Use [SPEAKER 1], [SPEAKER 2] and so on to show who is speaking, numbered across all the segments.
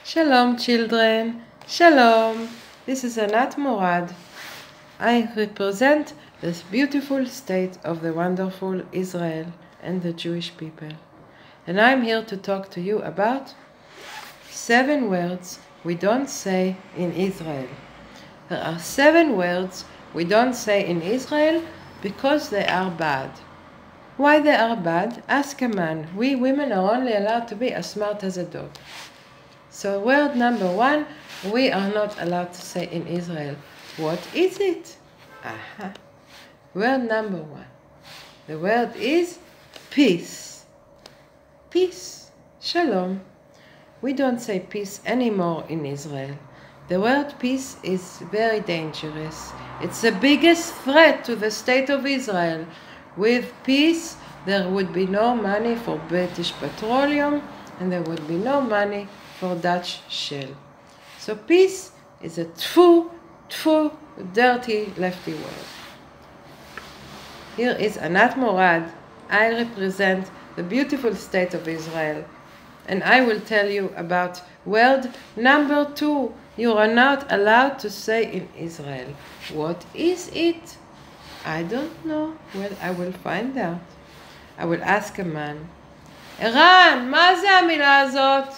[SPEAKER 1] Shalom children, Shalom. This is Anat Morad. I represent this beautiful state of the wonderful Israel and the Jewish people. And I'm here to talk to you about 7 words we don't say in Israel. There are 7 words we don't say in Israel because they are bad. Why they are bad? Ask a man. We women are only allowed to be as smart as a dog. So word number 1, we are not allowed to say in Israel. What is it? Aha. Word number 1. The word is peace. Peace. Shalom. We don't say peace anymore in Israel. The word peace is very dangerous. It's the biggest threat to the state of Israel. With peace, there would be no money for British petroleum, and there would be no money for Dutch shell. So peace is a tfu, dirty lefty word. Here is Anat Morad. I represent the beautiful state of Israel. And I will tell you about word number 2 you are not allowed to say in Israel. What is it? I don't know. Well, I will find out. I will ask a man. ערן, מה זה המילה הזאת?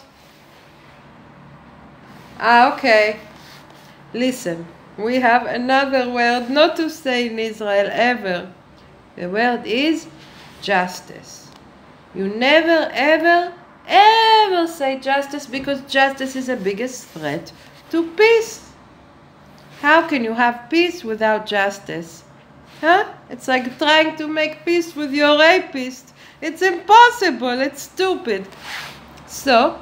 [SPEAKER 1] Okay. Listen, we have another word not to say in Israel ever. The word is justice. You never, ever say justice because justice is the biggest threat to peace. How can you have peace without justice? Huh? It's like trying to make peace with your rapist. It's impossible. It's stupid. So,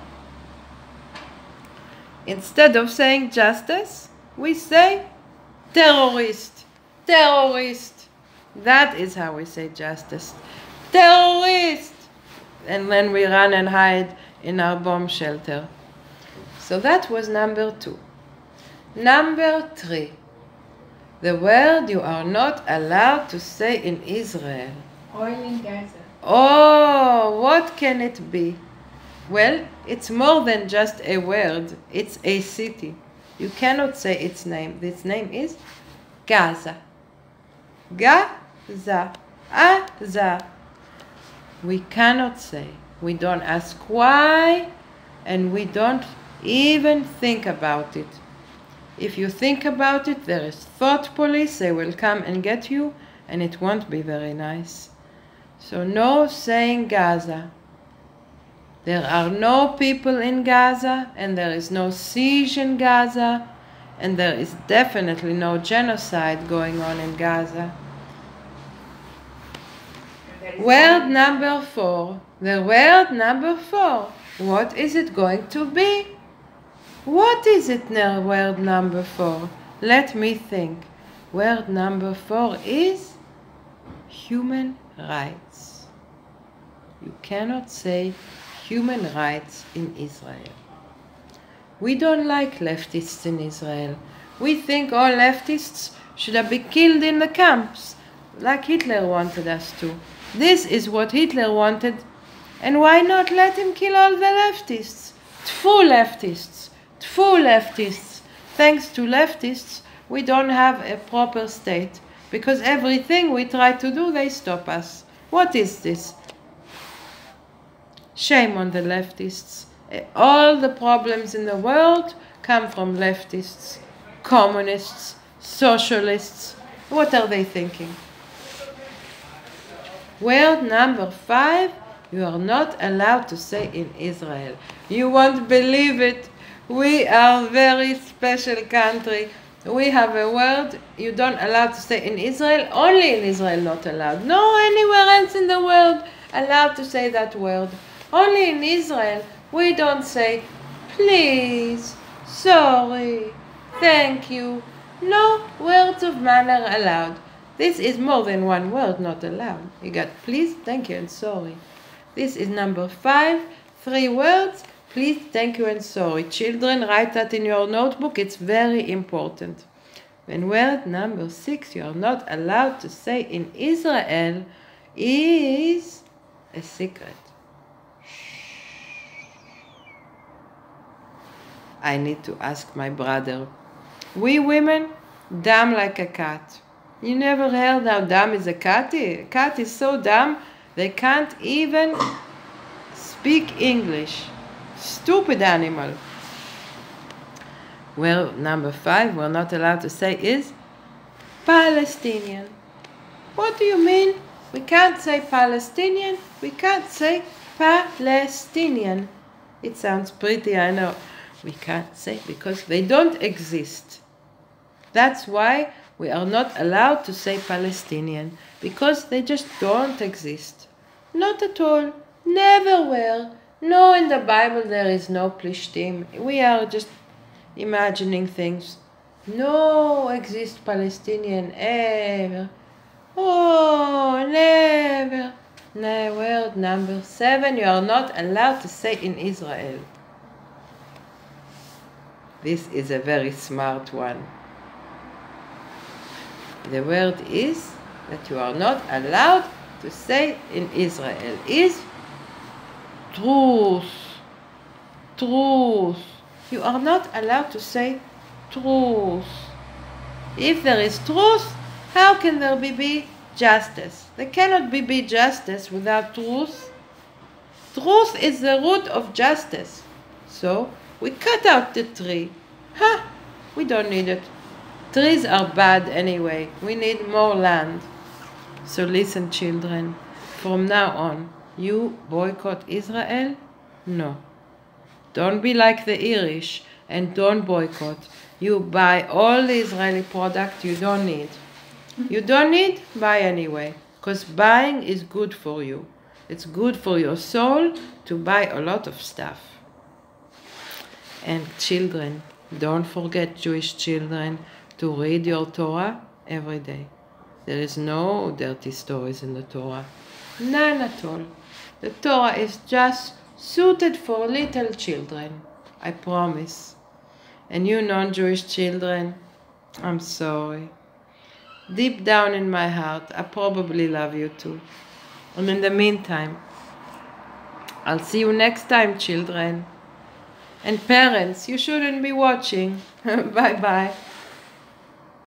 [SPEAKER 1] instead of saying justice, we say terrorist. Terrorist. That is how we say justice. Terrorist. And then we run and hide in our bomb shelter. So that was number 2. Number 3. The word you are not allowed to say in Israel.
[SPEAKER 2] Oil in Gaza.
[SPEAKER 1] Oh, what can it be? Well, it's more than just a word. It's a city. You cannot say its name. Its name is Gaza. Gaza. Aza. We cannot say. We don't ask why, and we don't even think about it. If you think about it, there is thought police. They will come and get you, and it won't be very nice. So no saying Gaza. There are no people in Gaza, and there is no siege in Gaza, and there is definitely no genocide going on in Gaza. Word number 4. The word number 4. What is it going to be? What is it now, word number 4? Let me think. Word number 4 is human rights. You cannot say human rights in Israel. We don't like leftists in Israel. We think all leftists should have been killed in the camps, like Hitler wanted us to. This is what Hitler wanted, and why not let him kill all the leftists? Tfu leftists. Tfu leftists. Thanks to leftists, we don't have a proper state, because everything we try to do, they stop us. What is this? Shame on the leftists. All the problems in the world come from leftists, communists, socialists. What are they thinking? Word number 5, you are not allowed to say in Israel. You won't believe it. We are a very special country. We have a word you don't allow to say in Israel, only in Israel not allowed. No anywhere else in the world allowed to say that word. Only in Israel we don't say please, sorry, thank you. No words of manner allowed. This is more than one word not allowed. You got please, thank you, and sorry. This is number 5. 3 words. Please, thank you, and sorry. Children, write that in your notebook. It's very important. And word number 6 you are not allowed to say in Israel is a secret. I need to ask my brother. We women, dumb like a cat. You never heard how dumb is a cat? A cat is so dumb they can't even speak English. Stupid animal. Well, number 5 we're not allowed to say is Palestinian. What do you mean? We can't say Palestinian. We can't say Palestinian. It sounds pretty, I know. We can't say because they don't exist. That's why we are not allowed to say Palestinian, because they just don't exist. Not at all. Never were. No, in the Bible there is no Plishtim. We are just imagining things. No exist Palestinian ever. Oh, never. No, word number 7 you are not allowed to say in Israel. This is a very smart one. The word is that you are not allowed to say in Israel is truth. Truth. You are not allowed to say truth. If there is truth, how can there be justice? There cannot be justice without truth. Truth is the root of justice. So we cut out the tree. We don't need it. Trees are bad anyway. We need more land. So listen, children. From now on, you boycott Israel? No. Don't be like the Irish and don't boycott. You buy all the Israeli product you don't need. You don't need? Buy anyway. Because buying is good for you. It's good for your soul to buy a lot of stuff. And children, don't forget, Jewish children, to read your Torah every day. There is no dirty stories in the Torah. None at all. The Torah is just suited for little children. I promise. And you non-Jewish children, I'm sorry. Deep down in my heart, I probably love you too. And in the meantime, I'll see you next time, children. And parents, you shouldn't be watching. Bye-bye.